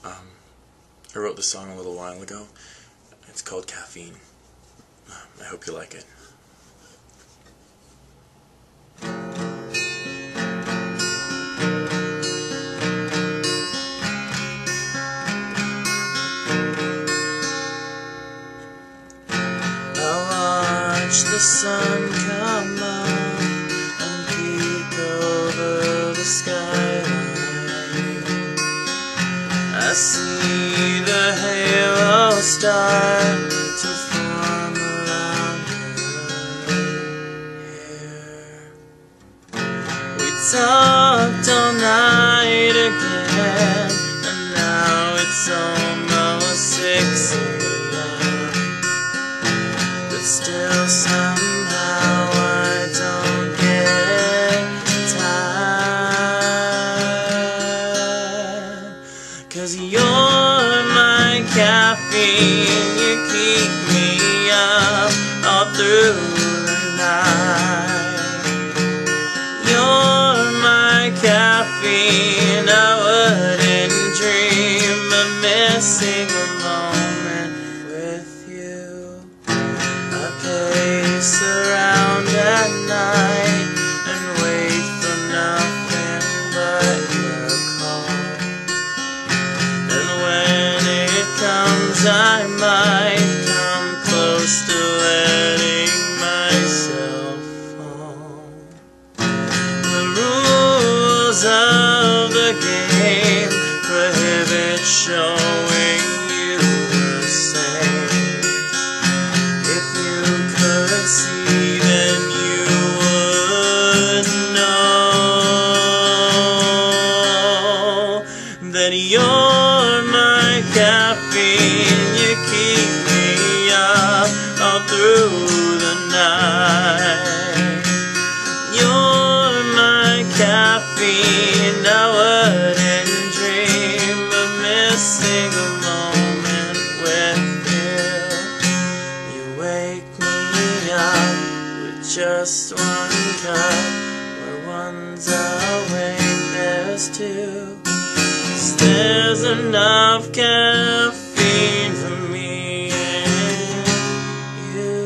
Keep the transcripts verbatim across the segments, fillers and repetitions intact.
Um, I wrote this song a little while ago. It's called Caffeine. I hope you like it. The sun come up and peek over the skyline. I see the halo start to form around her hair. We talked all night again, and now it's almost six a m But still somehow I don't get tired. 'Cause you're my caffeine, you keep me up all through the night. You're my caffeine, I wouldn't dream of missing a moment with you. I pace around at night and wait for nothing but your call. And when it comes, I might come close to letting myself fall. The rules of the game prohibit showing you the same. If you could see, then you would know that you're my caffeine, you keep me up all through the night. You're my caffeine, I wouldn't dream of missing a moment with you. You wake me up with just one cup, where one's awake, there's two. 'Cause there's enough caffeine for me and you.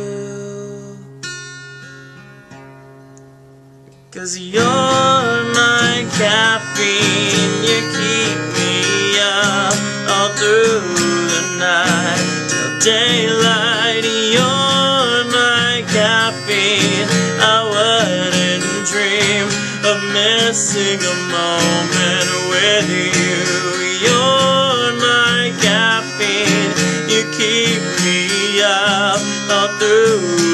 'Cause you're my caffeine, you keep me up all through the night till daylight. You're my caffeine, I wouldn't dream of missing a moment with you. You're my caffeine, you keep me up all through